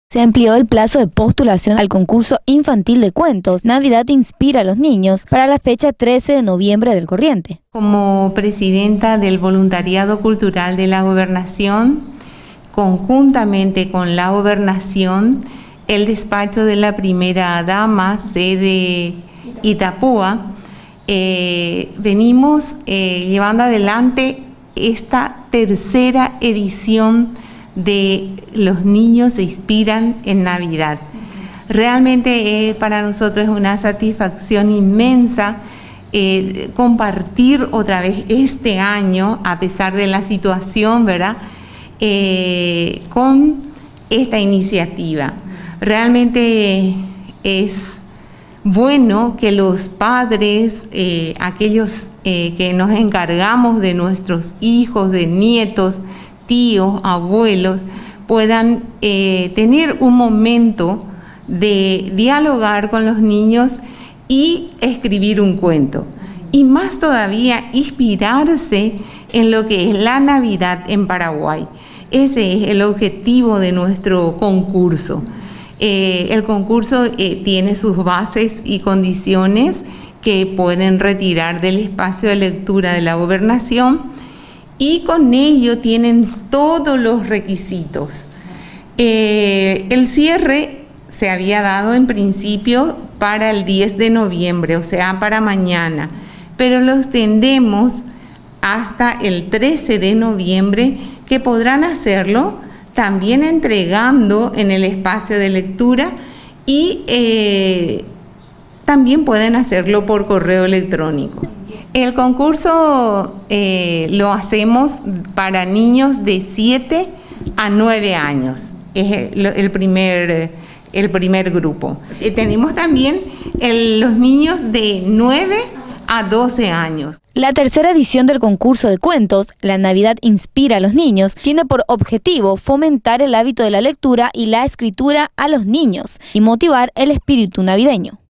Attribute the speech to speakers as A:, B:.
A: Se amplió el plazo de postulación al concurso infantil de cuentos Navidad Inspira a los Niños para la fecha 13 de noviembre del corriente.
B: Como presidenta del Voluntariado Cultural de la Gobernación, conjuntamente con la Gobernación, el despacho de la Primera Dama, sede Itapúa, venimos llevando adelante esta tercera edición de Los Niños se Inspiran en Navidad. Realmente para nosotros es una satisfacción inmensa compartir otra vez este año, a pesar de la situación, ¿verdad?, con esta iniciativa. Realmente es bueno que los padres, aquellos que nos encargamos de nuestros hijos, de nietos, tíos, abuelos, puedan tener un momento de dialogar con los niños y escribir un cuento. Y más todavía, inspirarse en lo que es la Navidad en Paraguay. Ese es el objetivo de nuestro concurso. El concurso tiene sus bases y condiciones que pueden retirar del espacio de lectura de la Gobernación, y con ello tienen todos los requisitos. El cierre se había dado en principio para el 10 de noviembre, o sea, para mañana, pero lo extendemos hasta el 13 de noviembre, que podrán hacerlo también entregando en el espacio de lectura y también pueden hacerlo por correo electrónico. El concurso lo hacemos para niños de 7 a 9 años, es el primer grupo. Tenemos también los niños de 9 a 12 años.
A: La tercera edición del concurso de cuentos, La Navidad Inspira a los Niños, tiene por objetivo fomentar el hábito de la lectura y la escritura a los niños y motivar el espíritu navideño.